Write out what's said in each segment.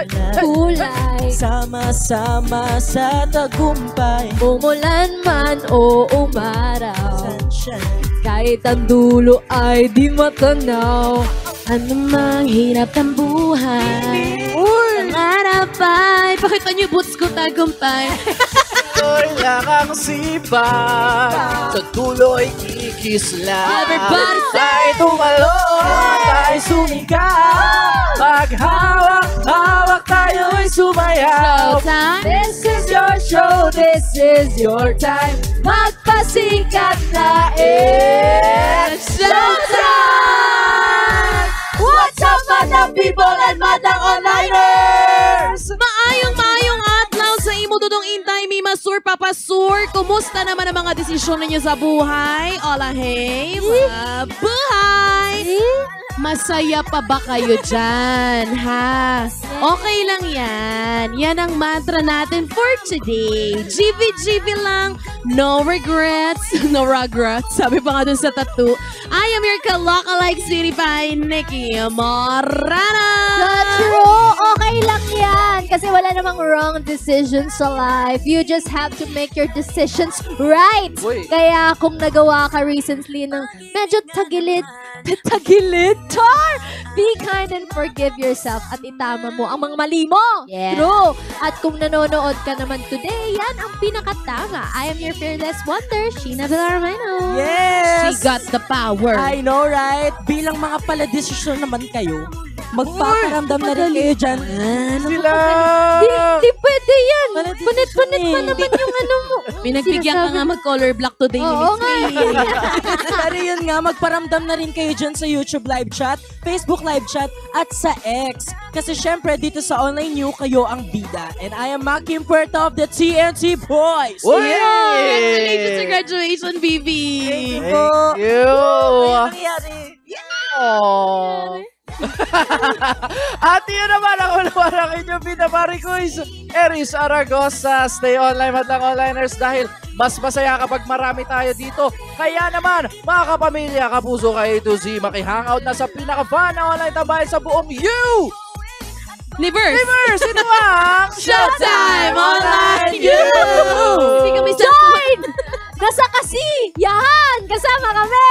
kulay. Sama-sama sa tagumpay. Umulan man o umaraw, kahit ang dulo ay di matanaw. Ano mang hirap ng buhay, pangarap ay pakita niyo boots ko tagumpay. Kailangang sipag, sa dulo'y kikisla. Everybody Tayo tumalon, tayo sumikap. Maghawak-hawak tayo'y sumayaw. Showtime, This is your show, this is your time. magpasikat na it's showtime! What's up, madang people and madang onliners? Maayong adlaw sa imo dudong intay mi Masur Papa Sur. Kumusta naman ang mga desisyon ninyo sa buhay? Ola hey, mabuhay! Masaya pa ba kayo dyan, ha? Okay lang yan. Yan ang mantra natin for today. GV lang, no regrets, no regrets. Sabi pa nga dun sa tattoo. I am your Kalokalike City Pie, Nikki Morana. True, okay lang yan. Kasi wala namang wrong decisions sa life. You just have to make your decisions right. Uy. Kaya kung nagawa ka recently ng medyo tagilid, tar! Be kind and forgive yourself at itama mo ang mga mali mo. Yeah. True. At kung nanonood ka naman today, yan ang pinakatama. I am your fearless wonder, Sheena Villarmino. Yes! She got the power. I know, right? Bilang mga pala-desisyon naman kayo, magpaparamdam na rin kayo dyan. Sila! Di pwede yan. Pala-desisyon Punit-punit pa eh. naman yung ano mo. Pinagbigyan ka nga mag-color block today. Oo nga. Pero yun nga, magparamdam na rin kayo dyan sa YouTube live chat, Facebook live chat, at sa X. Kasi syempre, dito sa Online New, kayo ang bida. And I am Maki Puerto of the TNT Boys. Uy! Congratulations sa graduation, BB. Thank you! Nangyari. Oh. At yun naman ang unawan ng inyong binabari quiz. Eris Aragosa, stay online madlang onliners dahil mas masaya kapag marami tayo dito. Kaya naman, mga kapamilya, kapuso kayo ito si makihangout na sa pinaka-fun na online tambayan sa buong Universe. Universe! Ito ang Showtime Online You! Hindi kami Join! Nasa kasi! Yan! Kasama kami!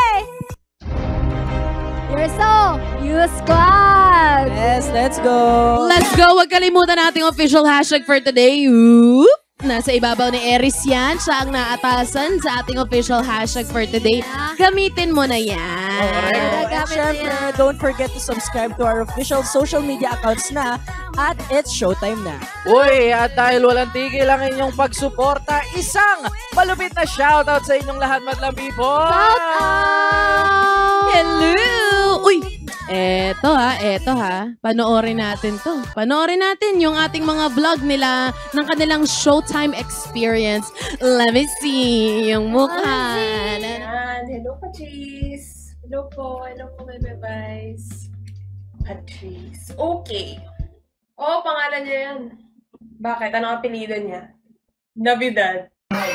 You're so, you squad! Yes, let's go. Let's go! Huwag kalimutan nating official hashtag for today. Oop! Nasa ibabaw ni Eris yan. Siya ang naatasan sa ating official hashtag for today. Gamitin mo na yan. And syempre, don't forget to subscribe to our official social media accounts na at it's showtime na. Uy, at dahil walang tigil ang inyong pagsuporta, isang malupit na shoutout sa inyong lahat, madlang people! Shout out! Hello! Uy! Eto ha. Panoorin natin to. Panoorin natin yung ating mga vlog nila ng kanilang Showtime experience. Let me see yung mukha. Ayan. Hello, Patrice. Hello po, my bye-byes. Patrice. Okay. Oo, pangalan niya yan. Bakit? Anong apelido niya? Navidad.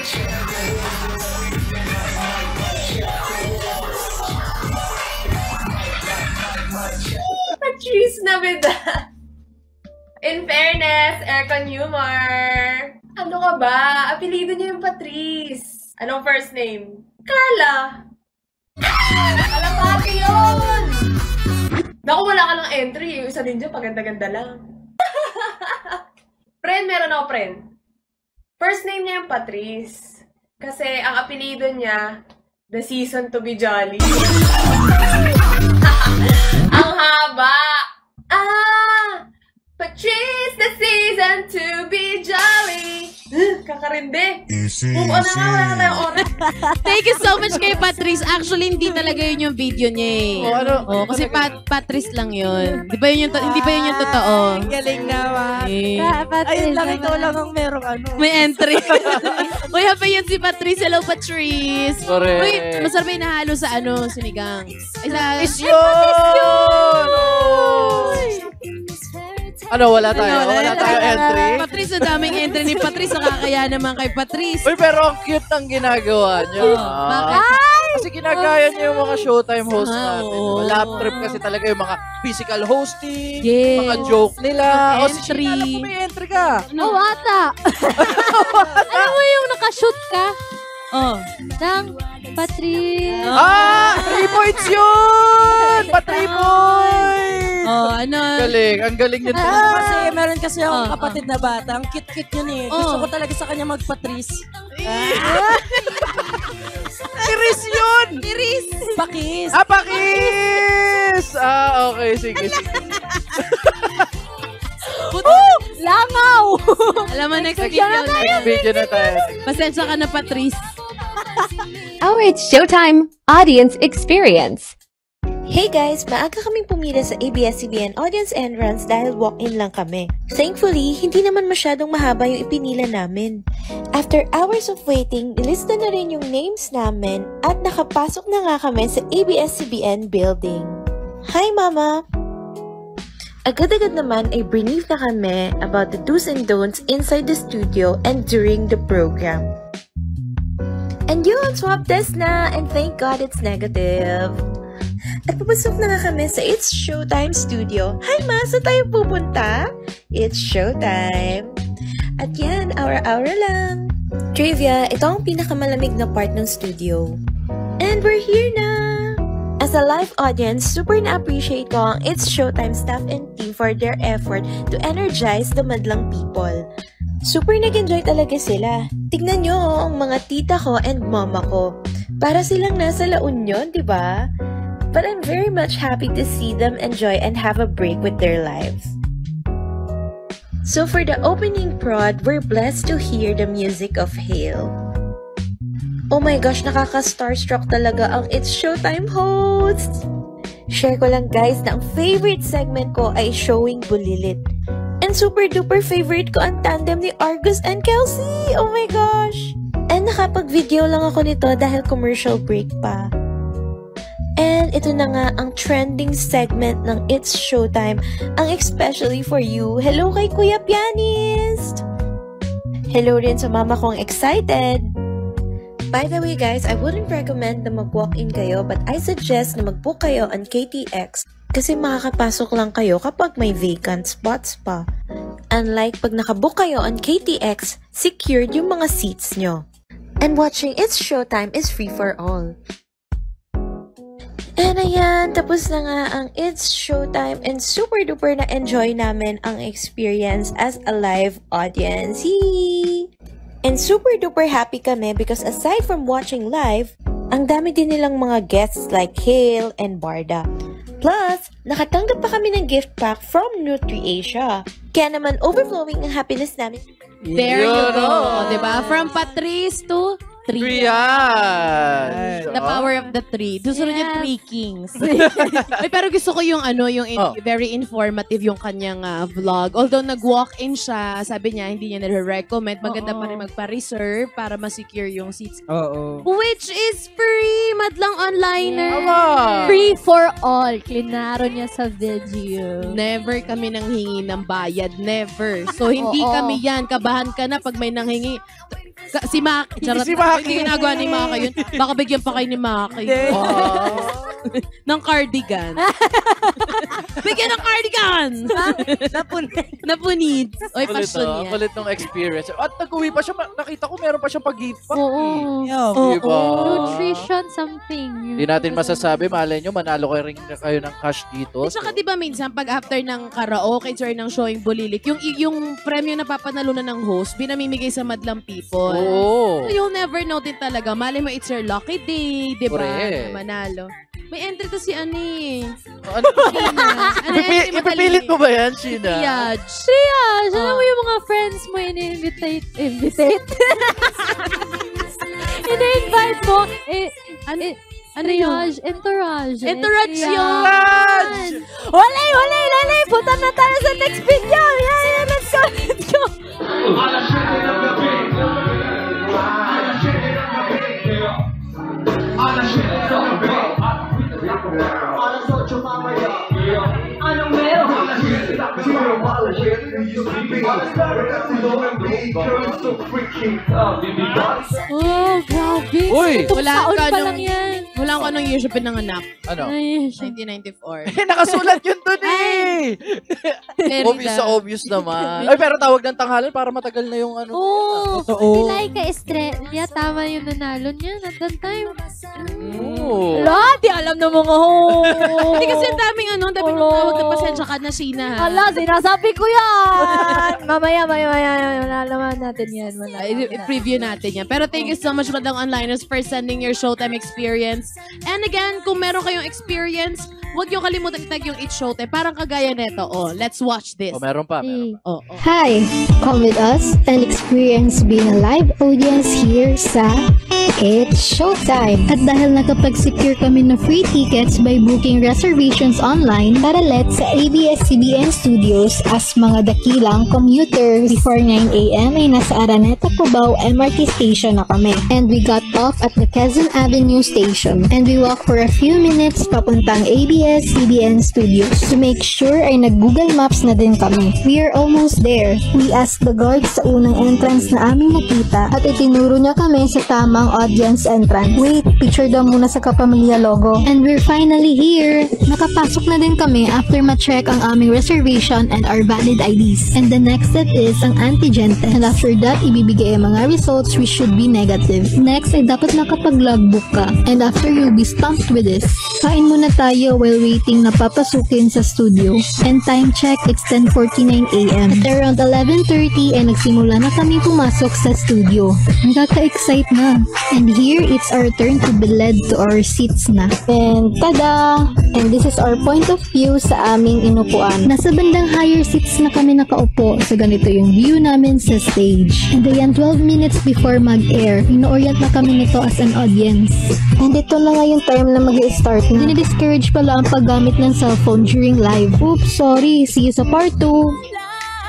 Patrice Navidad. In fairness, aircon humor. Ano ka ba? Apelido niya yung Patrice. Anong first name? Carla. Kalapati yun! Naku, wala ka ng entry. Yung isa din dyan, paganda-ganda lang. Friend, meron ako friend. First name niya yung Patrice. Kasi ang apelido niya, The Season to be Jolly. Ang haba! Patrice, the season to be jolly. Kakarindi. Move on na nga, wala na tayong oras. Thank you so much kay Patrice. Actually, hindi talaga yun yung video niya eh. Ano? Kasi Patrice lang yun. Hindi ba yun yung totoo? Galing naman. Eh. Ayun lang, ikaw lang ang merong ano. May entry. Uy, hapa yun si Patrice. Hello, Patrice. Correct. Uy, masarap yung nahalo sa sinigang. Ay, sa... Ano, wala tayo entry? Patrice, ang daming entry ni Patrice. Nakakaya naman kay Patrice. Uy, pero ang cute ang ginagawa niyo. Bakit? Kasi ginagaya niya yung mga Showtime host natin. oo. Lap trip kasi talaga yung mga physical hosting, Yes. mga joke nila. O si Entry. Sheena, alam ko may entry ka. Oh, ata. Alam mo yung nakashoot ka Oh. ng Patrice. 3 points yun! Pa 3 points! Oh, ano? Galing, ang galing yun. Kasi meron kasi akong Oh, kapatid na bata. Ang cute-cute yun eh. Gusto Oh. ko talaga sa kanya magpatris. Iris yun! Pakis. Pakis! Okay, sige, sige. Langaw! Alam mo, next Next video. video na tayo. Pasensya ka na, Patrice. Our It's Showtime Audience Experience. Hey guys! Maaga kaming pumila sa ABS-CBN Audience Entrance dahil walk-in lang kami. Thankfully, hindi naman masyadong mahaba yung ipinila namin. After hours of waiting, nilista na rin yung names namin at nakapasok na nga kami sa ABS-CBN building. Hi Mama! Agad-agad naman ay brief na kami about the do's and don'ts inside the studio and during the program. And yun, swab test na, and thank God it's negative. At papasok na nga kami sa It's Showtime Studio. Hi Ma, saan tayo pupunta? It's Showtime. At yan, hour-hour lang. Trivia, ito ang pinakamalamig na part ng studio. And we're here na! As a live audience, super na-appreciate ko ang It's Showtime staff and team for their effort to energize the madlang people. Super nag-enjoy talaga sila. Tignan nyo ang mga tita ko and mama ko. Para silang nasa La Union, di ba? But I'm very much happy to see them enjoy and have a break with their lives. So for the opening prod, we're blessed to hear the music of Hail. Oh my gosh, nakaka-starstruck talaga ang It's Showtime hosts! Share ko lang guys na ang favorite segment ko ay Showing Bulilit. And super duper favorite ko ang tandem ni Argus and Kelsey! Oh my gosh! And nakapag-video lang ako nito dahil commercial break pa. And ito na nga ang trending segment ng It's Showtime, ang especially for you. Hello kay Kuya Pianist! Hello rin sa mama kong excited! By the way guys, I wouldn't recommend na mag-walk-in kayo but I suggest na mag-book kayo on KTX kasi makakapasok lang kayo kapag may vacant spots pa. Unlike pag nakabook kayo on KTX, secured yung mga seats nyo. And watching It's Showtime is free for all. And ayan, tapos na nga ang It's Showtime and super duper na enjoy namin ang experience as a live audience. Yee! And super duper happy kami because aside from watching live, ang dami din nilang mga guests like Hale and Barda. Plus, nakatanggap pa kami ng gift pack from NutriAsia. Kaya naman overflowing ang happiness namin. There you Yun, go. oh. Diba? From Patrice to 3. Yan! The power of the 3. Susunod yung Yes. 3 kings. Ay, pero gusto ko yung very informative yung kanyang vlog. Although nag-walk-in siya, sabi niya, hindi niya nare-recommend. Maganda pa rin magpa-reserve para ma-secure yung seats. Oo. Which is free, madlang onliner. Tama! Free for all. Klinaro niya sa video. Never kami nanghingi ng bayad. Never. So, hindi Oo. kami yan. Kabahan ka na pag may nanghingi. Si Maki. Charot. Si Maki. Hindi ginagawa ni Maki yun. Baka bigyan pa kayo ni Maki. Ng cardigan. Bigyan ng cardigan! Napunid. Oy, Kulit, passion yan. kulit ng experience. At nag-uwi pa siya, nakita ko meron pa siyang pag-gift pack. Oo. Diba? Nutrition something. Hindi natin masasabi, malay nyo, manalo kayo rin kayo ng cash dito. At saka diba minsan, pag after ng karaoke or ng showing bulilik, yung premyo na papanalunan ng host, binamimigay sa madlang people. Oo. So you'll never know din talaga. Malay mo, it's your lucky day, di ba? Correct. Na manalo. May entry to si Ani. Ano? Ipipilit mo ba yan, Sheena? Triage. Triage. Alam mo yung mga friends mo, ini-invite? Ini-invite mo? Ano yun? Entourage. Entourage yun! Walay! Punta na tayo sa next video! Yeah, let's go! Oh, grabe. Uy! Itong Wala taon ka pa nung- lang yan. Wala ko anong year siya pinanganak. Ano? 1994. Nakasulat yun dun Merida. Obvious naman. Ay, pero tawag ng tanghalan para matagal na yung ano. Oo. Totoo. Si Laika Estrella, tama yung nanalo niya at that time. Oo. Wala, di alam na mga ho. Hindi kasi ang daming daming tawag na pasensya ka na Sheena. ha? Ala, sinasabi ko yan. Mamaya, malalaman natin yan. I-preview natin yan. Pero thank you so much, Madlang Onliners, for sending your Showtime experience. And again, kung meron kayong experience, huwag niyo kalimutan itag yung It's Showtime. Parang kagaya nito. Oh, let's watch this. Oh, meron pa. Oh. Hi! Come with us and experience being a live audience here sa It's Showtime! At dahil nakapag-secure kami ng free tickets by booking reservations online, paralet sa ABS-CBN Studios as mga dakilang commuters. Before 9 a.m. ay nasa Araneta, Cubao MRT station na kami. And we got off at the Quezon Avenue station. And we walked for a few minutes papuntang ABS-CBN Studios. To make sure ay nag-Google Maps na din kami. We are almost there. We asked the guards sa unang entrance na aming nakita at itinuro niya kami sa tamang audience entrance. Wait, picture daw muna sa Kapamilya logo. And we're finally here. Nakapasok na din kami after ma-check ang aming reservation and our valid IDs. And the next step is ang antigen test. And after that, ibibigay ang mga results which should be negative. Next ay dapat nakapag-logbook ka. And after you'll be stumped with this. Kain muna tayo while waiting na papasukin sa studio. And time check, it's 10:49 a.m. At around 11:30 ay nagsimula na kami pumasok sa studio. Nakaka-excite na. And here, it's our turn to be led to our seats na. And tada! And this is our point of view sa aming inupuan. Nasa bandang higher seats na kami nakaupo. So ganito yung view namin sa stage. And ayan, 12 minutes before mag-air, ino-orient na kami nito as an audience. And ito na nga yung time na mag-i-start na. Dinidiscourage pala ang paggamit ng cellphone during live. Oops, sorry. See you sa part 2.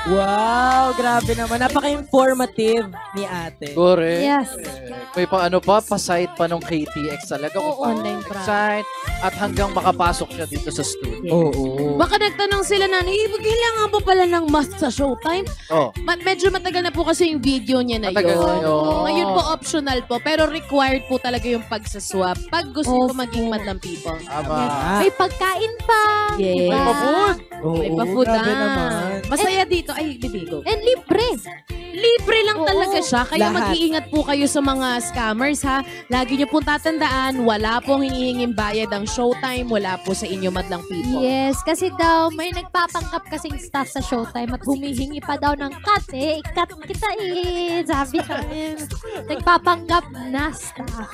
Wow, grabe naman. Napaka-informative ni ate. Correct. Yes. May pa-site pa nung KTX talaga. Oo, Kung online paano site at hanggang makapasok siya dito sa studio. Oo. Baka nagtanong sila na, kailangan pa pala ng mask sa Showtime? Oh. Medyo matagal na po kasi yung video niya na Matagal yun. na yun. Ngayon po optional po, pero required po talaga yung pagsaswap pag gusto po maging madlang people. Aba. May pagkain pa. Yes. diba? May pa-food. May pa-food grabe na. naman. Masaya dito. Ay, bibigo. And libre. Libre lang Oo. talaga siya. Kaya Lahat. mag-iingat po kayo sa mga scammers ha. Lagi niyo pong tatandaan, wala pong hinihinging bayad ang Showtime. Wala po sa inyo madlang people. Yes, kasi daw may nagpapangkap kasing staff sa Showtime at humihingi pa daw ng cut eh. Cut kita eh. Sabi sa akin. Nagpapanggap na staff.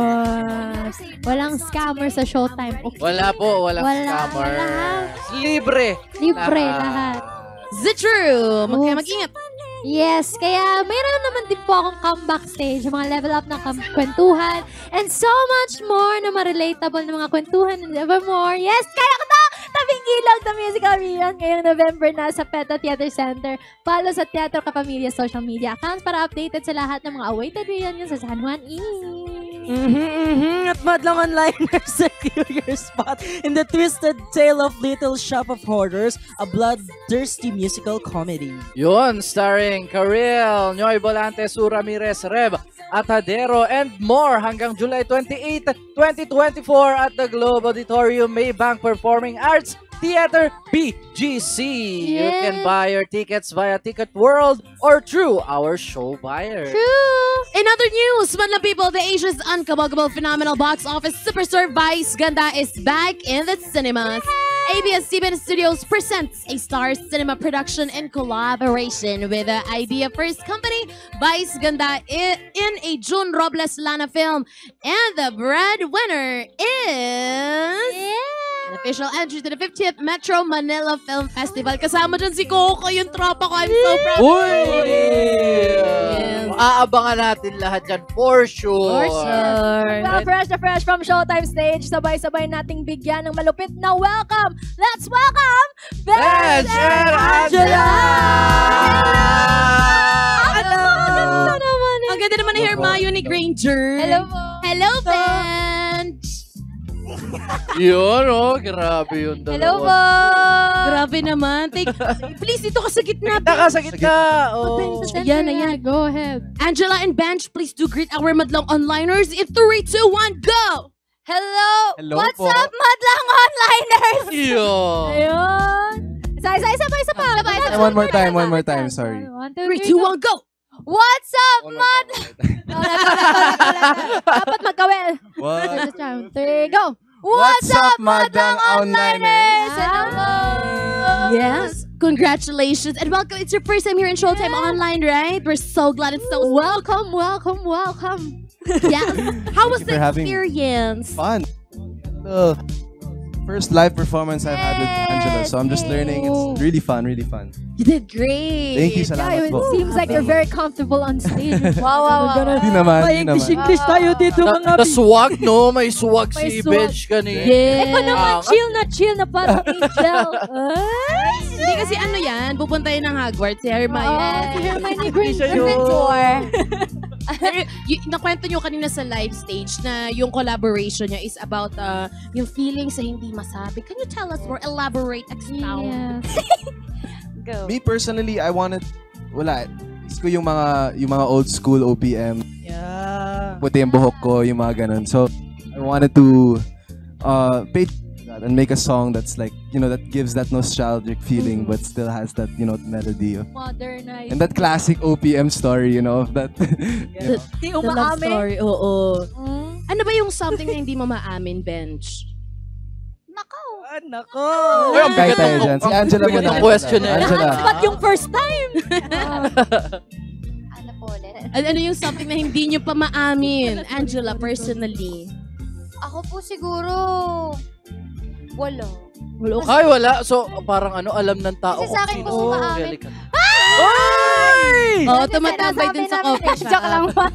Yun. Walang scammer sa Showtime. Okay. Wala po, walang Wala, scammer. wala. Libre. Libre lahat. Is it true? Mag-ingat. Yes, kaya mayroon naman din po akong comeback stage, mga level up ng kwentuhan, and so much more na ma-relatable na mga kwentuhan and ever more. Yes, kaya ko to! Tabing Ilog, The Musical Rerun, ngayong November na sa Peta Theater Center. Follow sa Teatro Kapamilya social media accounts para updated sa lahat ng mga awaited reunions sa San Juan East. At madlang onliners, secure your spot in the twisted tale of Little Shop of Horrors, a bloodthirsty musical comedy. Yun, starring Karel, Noy Volante, Su Ramirez, Reb, Atadero, and more hanggang July 28, 2024 at the Globe Auditorium Maybank Performing Arts Theater BGC. You can buy your tickets via Ticket World or through our show buyer. In other news, Madlang people, the Asia's unkabaggable phenomenal box office superstar Vice Ganda is back in the cinemas. ABS-CBN Studios presents a Star Cinema production in collaboration with the Idea First Company, Vice Ganda in a June Robles Lana film. And the breadwinner is... an official entry to the 50th Metro Manila Film Festival. Kasama dyan si Coco, yung tropa ko. I'm so proud. Uy! Yes. Aabangan natin lahat yan for sure. For sure. Well, fresh na fresh from Showtime stage, sabay-sabay nating bigyan ng malupit na welcome. Let's welcome Benj and Angela! Hello! Ganda naman eh. Ang ganda naman ni Hermione Granger. Hello po. Hello, Benj! Yun, oh. Grabe yun. Hello po. Grabe naman. Please, dito ka sa gitna. Kita ka sa gitna. Oh. Ayan, ayan. Go ahead. Angela and Benj, please do greet our madlang onliners in 3, 2, 1, go! Hello! Hello What's po. up, madlang onliners? Yo! Ayun! Isa pa. One more time, sorry. 1, 3, 2, 2, 1, go! What's up, Dapat magkawel. What? 3, go! What's up, madlang onliners? Hello! Yes, congratulations and welcome. It's your first time here in Showtime Online, right? We're so glad and so Welcome. Yes. How was Thank you the for having me. experience? Fun. The first live performance I've had with Angela, so I'm just learning. It's really fun. You did great. Thank you, salamat po. Seems like you're very comfortable on stage. Wow. Di naman. English tayo dito mga The swag, no? May swag May si swag. Bench kanina. Yeah. Ikaw naman, chill na parang angel. Hindi kasi ano yan, pupunta yun ng Hogwarts, si Hermione. Si Hermione Granger. Nakwento nyo kanina sa live stage na yung collaboration niya is about yung feelings na hindi masabi. Can you tell us more? Elaborate, expound. Go. Me personally, I wanted, is ko yung mga old school OPM. Yeah. Puti yung buhok ko, yung mga ganun. So, I wanted to pay that and make a song that's like, that gives that nostalgic feeling but still has that, melody of, Modernize. and that classic OPM story, of that. Di The love story, oo. Mm. Ano ba yung something na hindi mo maamin, Bench? Nako. Uy, ang Kahit bigat tayo ng- dyan. Si ang Angela bigat muna. ng question eh. Angela. Ba't yung first time? Ano po ulit? Ano yung something na hindi nyo pa maamin, Angela, personally? Ako po siguro, wala. Ay, wala. So, parang alam ng tao Kasi sa akin sino po si umaamin. Angelica. Oo, tumatambay din sa coffee shop. Joke lang pa.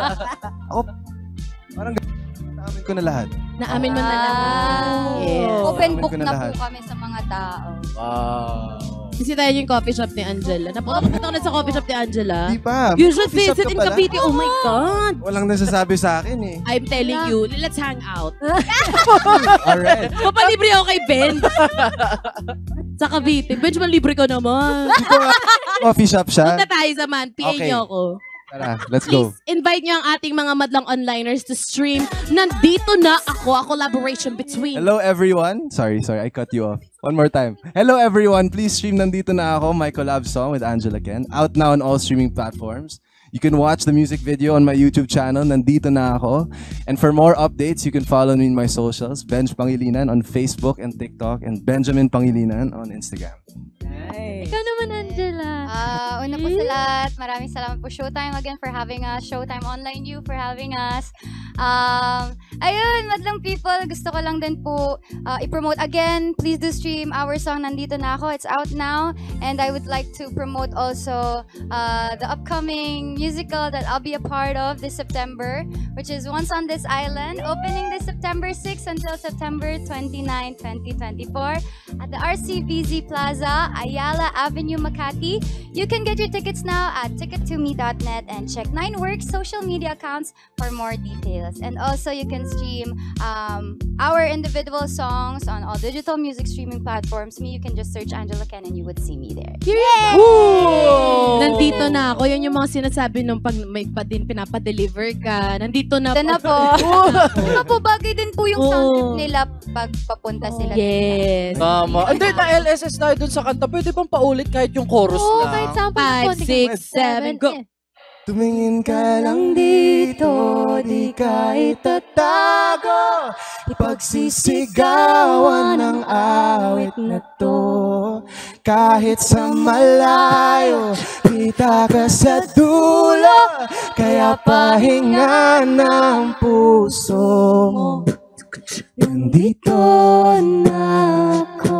Parang naamin ko na lahat. Naamin mo na lang. Yes. Open Amin book ko na na lahat. po kami sa mga tao. Wow. Bisitahin yung coffee shop ni Angela. Napapunta ko na sa coffee shop ni Angela. Di pa. You should Coffee shop visit ka in pala. Cavite. Oh my God. Walang nasasabi sa akin eh. I'm telling you, let's hang out. Alright. Papalibre ako kay Ben. Sa Cavite. Bench, malibre ka naman. Coffee shop siya. Punta tayo sa man. PA Okay. niyo ako. Tara, let's go. Please invite niyo ang ating mga madlang onliners to stream. Nandito na ako, a collaboration between. Hello everyone. Sorry, I cut you off. One more time. Hello everyone. Please stream Nandito Na Ako, my collab song with Angela Ken. Out now on all streaming platforms. You can watch the music video on my YouTube channel, Nandito Na Ako. And for more updates, you can follow me in my socials, Benj Pangilinan on Facebook and TikTok, and Benjamin Pangilinan on Instagram. Ikaw naman, Angela. Una po sa lahat, maraming salamat po Showtime again for having us. Showtime Online You for having us. Ayun, madlang people, gusto ko lang din po i-promote again. Please do stream our song Nandito Na Ako. It's out now. And I would like to promote also the upcoming musical that I'll be a part of this September, which is Once on This Island, opening this September 6 until September 29, 2024 at the RCBZ Plaza, Ayala Avenue, Makati. You can get your tickets now at ticket2me.net and check 9works social media accounts for more details. And also, you can stream our individual songs on all digital music streaming platforms. You can just search Angela Ken and you would see me there. Nandito na ako. Yan yung mga sinasabi nung pag may pinapa-deliver ka. Nandito na Ito na po. Diba po, bagay din po yung sound trip nila pag papunta sila. Yes. Tama. And then, na-LSS tayo dun sa kanta. Pwede bang paulit kahit yung chorus Oo, lang? kahit sample. 5, 6, 7, go. Tumingin ka lang dito, di ka itatago. Ipagsisigawan ng awit na to. Kahit sa malayo, kita ka sa dulo. Kaya pahinga ng puso mo. Nandito na ako.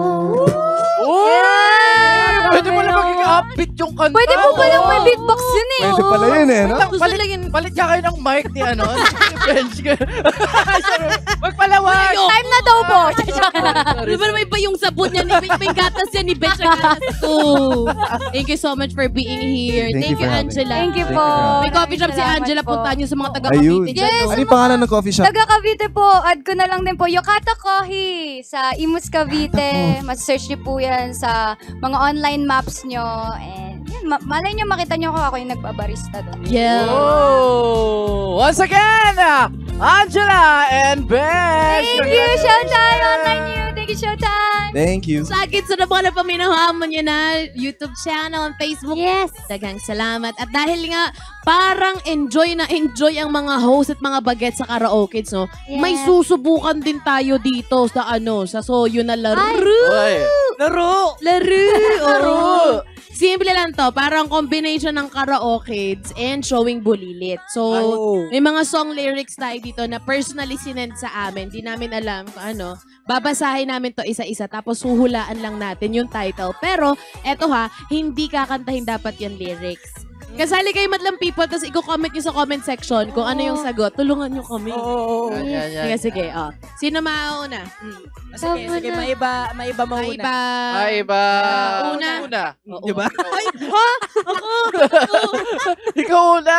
Pwede mo na maging upbeat yung kanta. Pwede po palang may beatbox yun eh. Pwede pala yun eh, no? Palit ka kayo ng mic ni ni Bench. Magpalawag! Time na daw po. Di ba naman iba yung sabon niya, may gatas yan ni Bench ang gatas ko. Thank you so much for being here. Thank you for having me. Angela. Thank you Thank po. you, May coffee shop si Salamat Angela. po. Punta niyo sa mga Ayun. taga-Cavite. Yes. Ano yung pangalan ng coffee shop? Taga Cavite po, add ko na lang din po, Yokata Kohi sa Imus Cavite. Mas-search niyo po yan sa mga online maps nyo. And yun, malay nyo makita nyo ako yung nagbabarista doon. Yeah. Oh! Once again, Angela and Besh! Thank you, Showtime Online You. Thank you, Showtime. Thank you. Sa akin, sa mga paminahan mo nyo na YouTube channel and Facebook. Yes. Dagang salamat. At dahil nga, parang enjoy na enjoy ang mga host at mga bagets sa karaoke, no? Yes. May susubukan din tayo dito sa sa Soyo na laro. Oy. Laro! Laro! Simple lang to. Parang combination ng karaoke and showing bulilit. So, may mga song lyrics tayo dito na personally sinend sa amin. Di namin alam kung ano. Babasahin namin to isa-isa tapos huhulaan lang natin yung title. Pero, eto ha, hindi kakantahin dapat yung lyrics. Kasali kayo madlang people, tapos i-comment nyo sa comment section kung ano yung sagot. Tulungan nyo kami. Yan. Sige. Sino mauna? Sige, maiba mauna. Iba. Una. Di ba? Ay, ha? Ako? Ikaw una!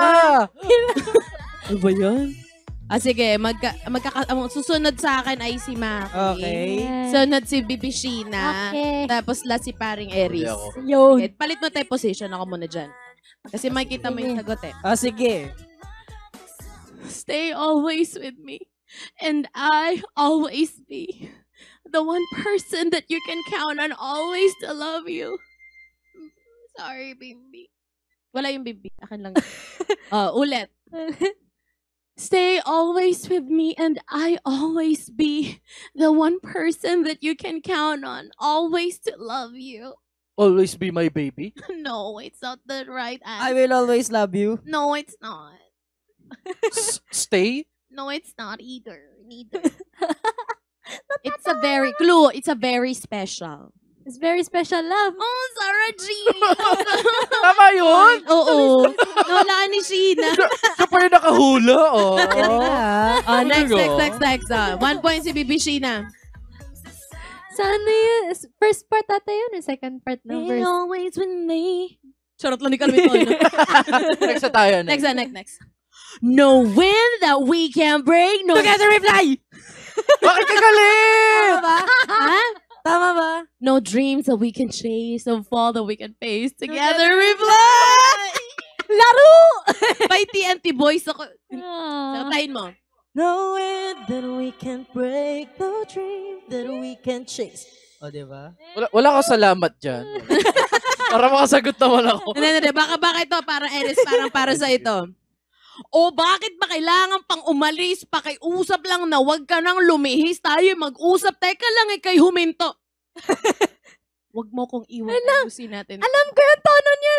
Ano ba yan? Sige, susunod sa akin ay si Maki. Okay. Sunod si Bibishina. Okay. Tapos last si paring Eris. Yun. Okay, palit mo tayo position. Ako muna dyan. Kasi makikita mo yung sagot eh. Sige. Stay always with me. And I always be the one person that you can count on always to love you. Sorry, baby. Wala yung baby. Akin lang. Ulit. Stay always with me and I always be the one person that you can count on always to love you. Always be my baby. No, it's not the right I answer. will always love you. No, it's not. Stay? No, it's not either. Neither. It's a very clue. It's a very special. It's very special love. Oh, Sarah G. Tama yun? Oo. Nawala ni Sheena. Siya pa yung nakahula. Next. 1 point si Bibi Sheena. Saan na yun? First part ata yun, or second part ng verse? always with me. Charot lang ni Calvin. Next na tayo. Next. No wind that we can break. No. Together we fly! Bakit ka galit? Ha? Tama ba? No dreams that we can chase. No fall that we can face. Together we fly! Laro! By TNT Boys ako. Tayin mo. No wind that we can break, no dream that we can chase. O, diba? Wala ko salamat dyan. Para makasagot naman ako. Hindi. Baka ito, parang Eris, parang para sa ito. O bakit ba kailangan pang umalis? Pakiusap lang na wag ka nang lumihis. Tayo mag-usap. Teka lang, ikay huminto. Wag mo kong iwan. Ayusin natin. Alam ko yung tono niya.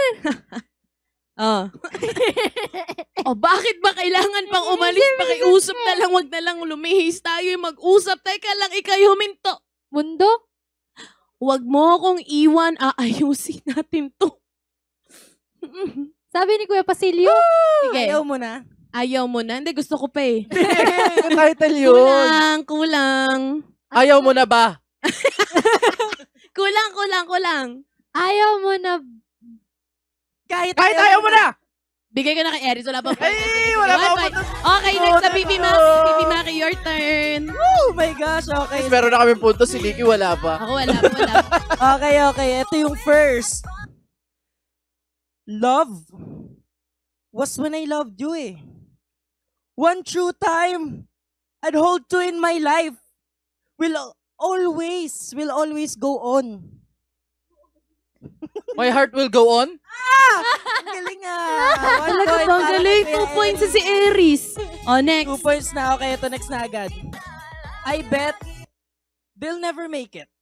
O bakit ba kailangan pang umalis? Pakiusap na lang, wag na lang lumihis. Tayo mag-usap. Teka lang, ikay huminto. Mundo? Wag mo kong iwan. Aayusin natin to. Sabi ni Kuya Pasilio. Sige. Ayaw mo na? Hindi, gusto ko pa eh. Title yun. Kulang. Ayaw mo na ba? Kulang. Ayaw mo na. Kahit ayaw mo na! Bigay ko na kay Eris. Wala pa. Ay, wala pa ako. Okay, next na Bibi Maki. Bibi Maki, your turn. Oh my gosh, okay. Meron na kami punto. Si Nikki wala pa. Ako wala pa. Okay. Ito yung first. Love was when I loved you eh. One true time I'd hold to in my life will always go on. My heart will go on? Ang galing Talaga bang galing? 2 points si Eris. Next. 2 points na. Okay, ito next na agad. I bet they'll never make it.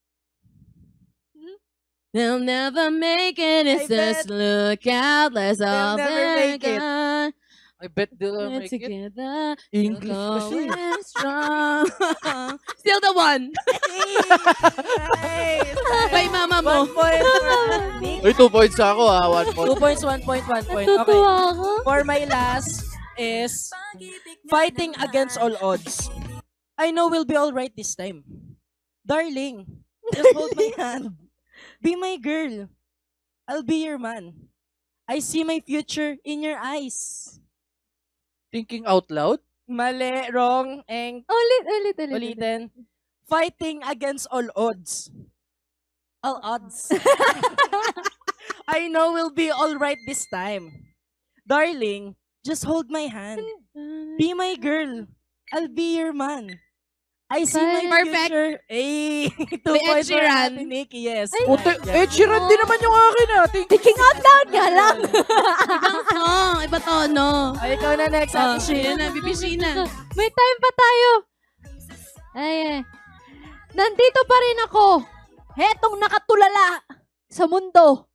They'll never make it. It's just look out. Let's all never make it. I bet they'll make it. Together. English Going machine. strong. Still the one. Kay mama mo. 1 point. Uy, 2 points ako 1 point. 2 points, 1 point, 1 point. Okay. Natutuwa ako. For my last is fighting against all odds. I know we'll be all right this time. Darling, just hold my hand. Be my girl. I'll be your man. I see my future in your eyes. Thinking out loud? Mali, wrong, ulitin. Fighting against all odds. All odds. I know we'll be all right this time. Darling, just hold my hand. Be my girl. I'll be your man. I see my Perfect. future. Hey, 2 May Ed points for Sheeran. Ate Nikki. Yes. Puti, Sheeran din naman yung akin Thinking out loud nga lang. Ibang song, iba tono. Ay, ikaw na next, Oh, Ate Sheeran. yun na, bibisi na. May time pa tayo. Ay, nandito pa rin ako. Hetong nakatulala sa mundo.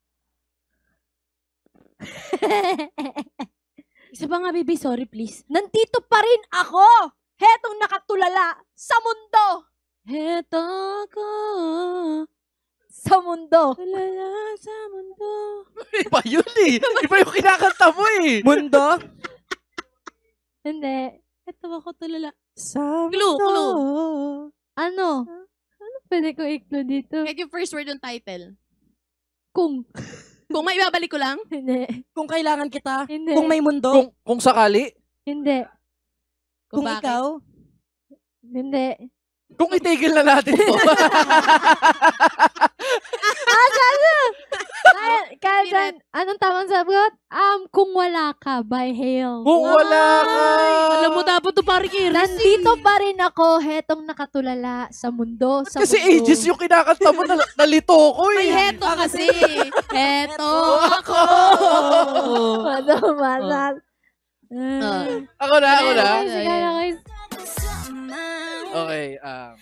Isa pa nga, baby. Sorry, please. Nandito pa rin ako. Hetong nakatulala sa mundo. Heto ko. Sa mundo. Tulala sa mundo. Iba yun eh. Iba yung kinakanta mo eh. Mundo. Hindi. Heto ako tulala. Sa Clue. Ano? Ano pwede ko i-clue dito? Kahit yung first word ng title. Kung. Kung may ibabalik ko lang. Hindi. Kung kailangan kita. Hindi. Kung may mundo. Kung sakali. Hindi. Kung bakit? ikaw. Hindi. Kung itigil na natin to. Kaya dyan, anong tamang sagot? Kung wala ka, by Hale. Kung wala ka. Alam mo, dapat ito pari Iris. Nandito pa rin ako, hetong nakatulala sa mundo. Sa Kasi mundo. ages yung kinakanta mo, nalito ko May eh. heto kasi. Heto ako. Masal. Ako na. Sige na, guys. Okay.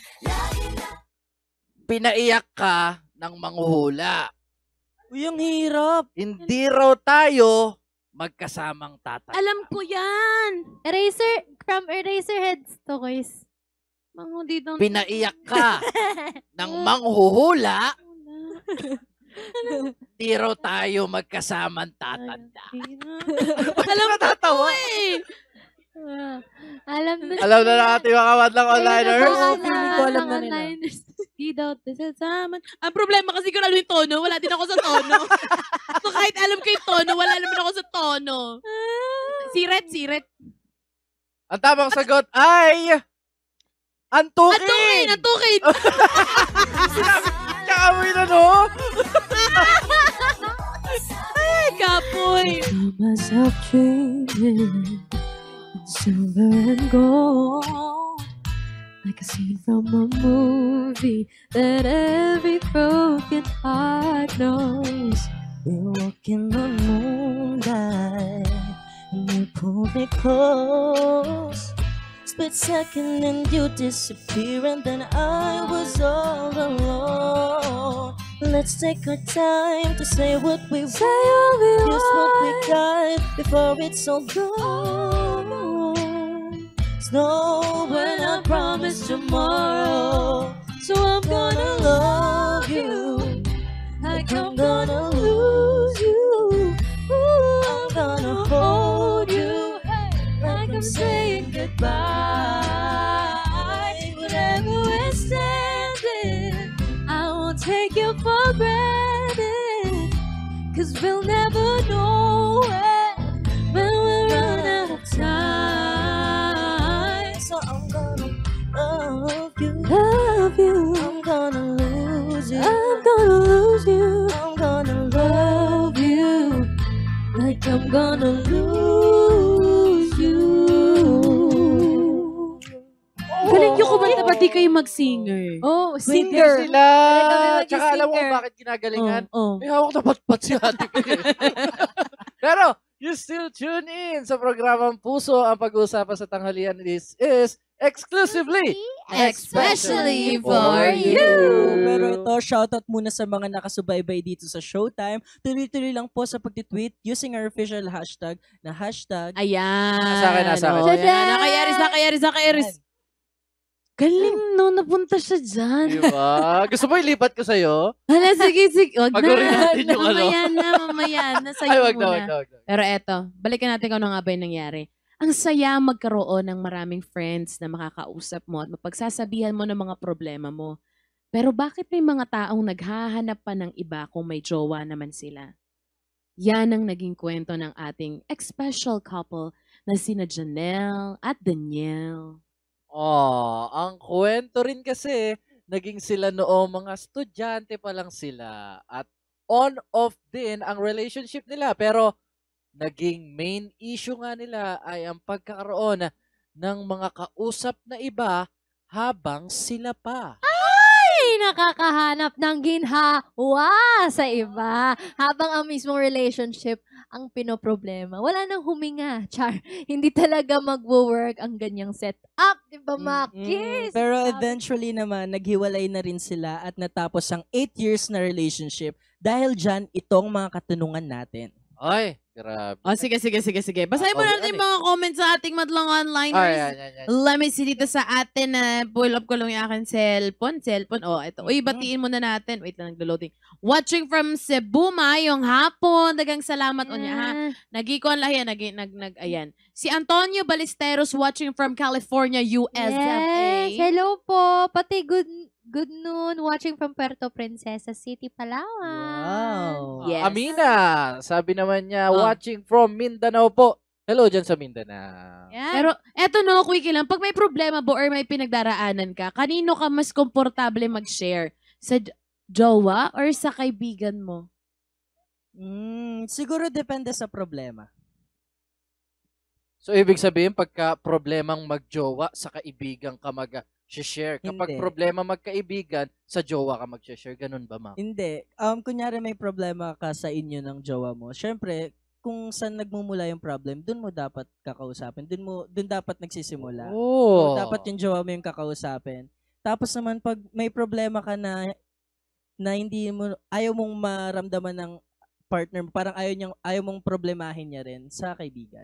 Pinaiyak ka ng manghuhula. Uy, ang hirap. Hindi raw tayo magkasamang tatay. Alam ko yan. From Eraserheads to, guys. Mga dito. Pinaiyak ka ng manghuhula. Hindi raw tayo magkasamang tatanda. Alam ko Natatawa. eh. Alam na. Alam na natin mga kamadlang onliners. Feeling ko alam na nila. Di daw tasasaman. Ang problema kasi kung ano yung tono, wala din ako sa tono. So kahit alam ko yung tono, wala naman ako sa tono. Siret. Ang tamang sagot ay... Antukin! Antukin! Sinabi, kaamoy na no? Ay, kapoy! Myself dreaming in silver and gold, like a scene from a movie that every broken heart knows. We're walking on moonlight, and you pulled me close. Split second and you disappear, and then I was all alone. Let's take our time to say what we want, use what we got before it's all gone. Snow when I promise tomorrow, so I'm gonna love you like I'm gonna lose you. Ooh, I'm gonna hold you like I'm saying goodbye. Whatever we're standing, I won't take you for granted, 'cause we'll never know it when we run out of time. So I'm gonna love you. I'm gonna lose you. I'm gonna love you like I'm gonna lose you. Galing yung kumanta, ba't di kayo mag-singer? Oh, Singer singer. sila. Kami Tsaka alam mo kung mag-singer. bakit ginagalingan? Oh. May hawak na patpat si ate ko eh. Pero, you still tune in sa programang Puso. Ang pag-uusapan sa tanghalian is exclusively Especially for you. Pero ito, shoutout muna sa mga nakasubaybay dito sa Showtime. Tuloy-tuloy lang po sa pag-tweet using our official hashtag na hashtag. Ayan. Nasa akin. Oh, yan. Naka-Iris. Galing, no? Napunta siya dyan. Diba? Gusto mo ilipat ko sa'yo? Hala, sige. Wag Pag-uri na. natin yung ano. Mamaya na. Ay, Sa'yo wag muna. na. Pero eto, balikan natin kung ano nga ba yung nangyari. Ang saya magkaroon ng maraming friends na makakausap mo at mapagsasabihan mo ng mga problema mo. Pero bakit may mga taong naghahanap pa ng iba kung may jowa naman sila? Yan ang naging kwento ng ating special couple na sina Janelle at Danielle. Oh, ang kwento rin kasi, naging sila noong mga estudyante pa lang sila. At on-off din ang relationship nila. Pero naging main issue nga nila ay ang pagkakaroon ng mga kausap na iba habang sila pa. Ay, nakakahanap ng ginhawa sa iba. Habang ang mismong relationship ang pinoproblema. Wala nang huminga, Char. Hindi talaga magwo-work ang ganyang setup. Diba, Makis? Pero eventually naman, naghiwalay na rin sila at natapos ang 8 years na relationship dahil dyan itong mga katanungan natin. Ay, grabe. Sige. Basahin mo natin yung mga comments sa ating madlang onliners. Ay. Let me see dito sa atin na pull up ko lang yung aking cellphone. Ito. Uy, batiin muna natin. Wait lang, naglo-loading. Watching from Cebu, yung hapon. Dagang salamat o niya, ha? Nagikon lang yan. Ayan. Si Antonio Ballesteros watching from California, USA. Yes, hello po. Pati good noon. Watching from Puerto Princesa City, Palawan. Wow. Yes. Amina, sabi naman niya, watching from Mindanao po. Hello dyan sa Mindanao. Yeah. Pero eto no, quickie lang. Pag may problema bo or may pinagdaraanan ka, kanino ka mas komportable mag-share? Sa jowa or sa kaibigan mo? Siguro depende sa problema. So, ibig sabihin, pagka problemang magjowa, sa kaibigan ka mag-share. Kapag Hindi. problema magkaibigan, sa jowa ka mag-share. Ganun ba, ma'am? Hindi. Kunyari may problema ka sa inyo ng jowa mo. Syempre, kung saan nagmumula yung problem, dun mo dapat kakausapin. Dun dapat nagsisimula. Oh. So, dapat yung jowa mo yung kakausapin. Tapos naman, pag may problema ka na hindi mo, ayaw mong maramdaman ng partner mo, parang ayaw mong problemahin niya rin sa kaibigan.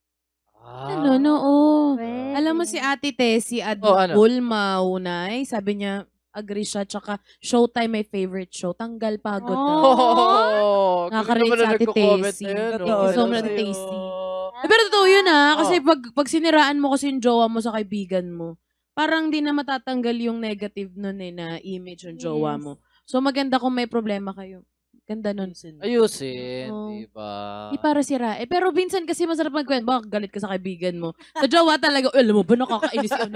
Oo. Alam mo si Ate Tessie Adipul Maunay, sabi niya, agree siya, tsaka Showtime my favorite show. Tanggal pagod daw. Nakaka-relate sa Ate Tessie. Sobrang tasty. Pero totoo yun kasi pag siniraan mo kasi yung jowa mo sa kaibigan mo, parang di na matatanggal yung negative nun na image ng jowa mo. So maganda kung may problema kayo. Ganda nun. Ayusin, diba? Di para sira. Pero minsan kasi masarap magkwento. Baka galit ka sa kaibigan mo. Sa jowa talaga, alam mo ba nakakainis ka?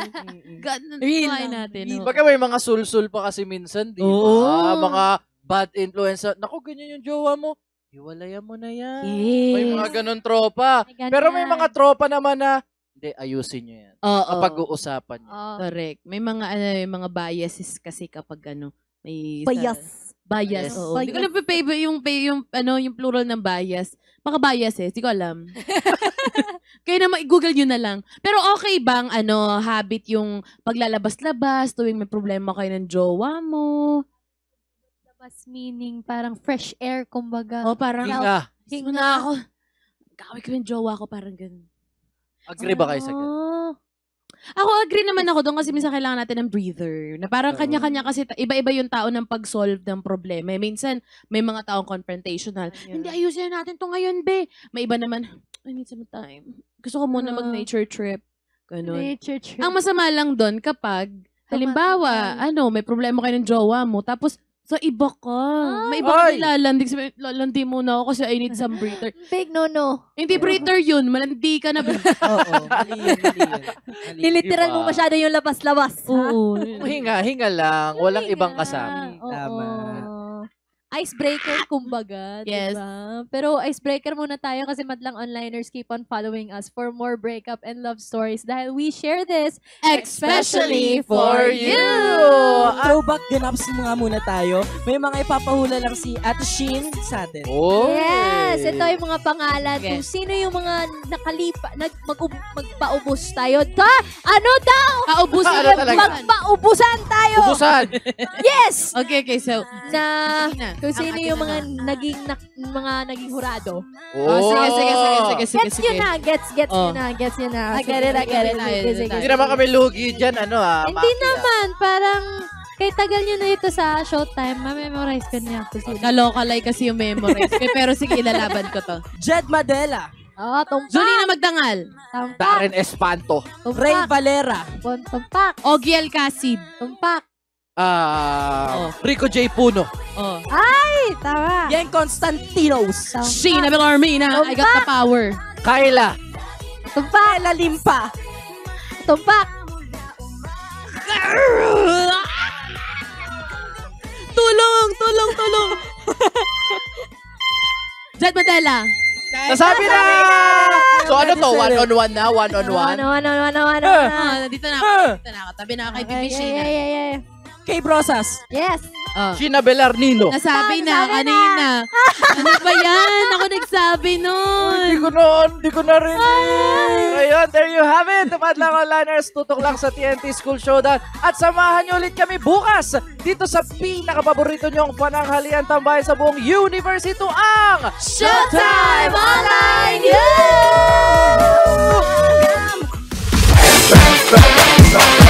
Ganun natin. Baka may mga sulsul pa kasi minsan, di ba? Mga bad influence. Naku, ganyan yung jowa mo. Hiwalayan mo na yan. Yes. May mga ganun tropa. Pero may mga tropa naman na, hindi, ayusin nyo yan. Kapag uusapan nyo. Correct. May mga biases kasi kapag may bias. Oo. Hindi ko lang pa-favor yung plural ng bias. Mga biases, hindi ko alam. Kaya naman, i-google nyo na lang. Pero okay bang, habit yung paglalabas-labas tuwing may problema kayo ng jowa mo? Labas meaning, parang fresh air, kumbaga. Parang, Hinga. na ako. Kaway ko yung jowa ko, parang ganun. Agree ba kayo sa ganun? Ako agree naman ako doon kasi minsan kailangan natin ng breather. Na parang kanya-kanya kasi iba-iba yung tao ng pag-solve ng problema. Minsan may mga taong confrontational. Hindi, ayusin natin to ngayon, be. May iba naman, I need some time. Gusto ko muna mag-nature trip. Ganun. Nature trip. Ang masama lang doon kapag, halimbawa, may problema kayo ng jowa mo, tapos sa iba ka. May iba ka nilalandig. Lalandi muna ako kasi I need some breather. Big no. Hindi breather yun. Malandi ka na. Oo. Mali yun. Niliteral mo masyado yung labas-labas. Oo. Hinga lang. Walang ibang kasama. Tama. Icebreaker, kumbaga. Yes. Diba? Pero icebreaker muna tayo kasi madlang onliners keep on following us for more breakup and love stories dahil we share this especially for you! Throwback ganaps mga muna tayo. May mga ipapahula lang si Ate Shin sa atin. Yes! Ito yung mga pangalan. Kung sino yung mga magpaubos tayo. Ano daw? Paubusan. Magpaubusan tayo! Ubusan! Yes! Okay, so, kung sino yung mga naging hurado. Sige. Gets nyo na. Gets nyo na. I get it. Hindi naman kami lugi dyan, Hindi naman. Parang, kay tagal nyo na ito sa Showtime, ma-memorize ko niya. Kalokalay kasi yung memorize. Pero sige, ilalaban ko to. Jed Madela. Tumpak. Zulina Magdangal. Darren Espanto. Ray Valera. Tumpak. Ogie Alcacid. Tumpak. Rico J. Puno. Ay, tama. Yan Constantinos. Sheena Bellarmina. I got the power. Kyla. Tumpak. Limpa. Tumpak. Tulong! Jed Madela. Nasabi na! So ano to? One-on-one na? One-on-one? Ano. Nandito na ako. Tabi na ako kay Bibi Sheena. Kay Brosas. Yes. Sheena Belarnino. Nasabi na kanina. Ano ba yan? Ako nagsabi nun. Hindi ko na rin. Ayun, there you have it. Madlang onliners, tutok lang sa TNT School Showdown. At samahan niyo ulit kami bukas dito sa pinakapaborito niyong pananghalian tambayan sa buong universe. Ito ang Showtime Online You!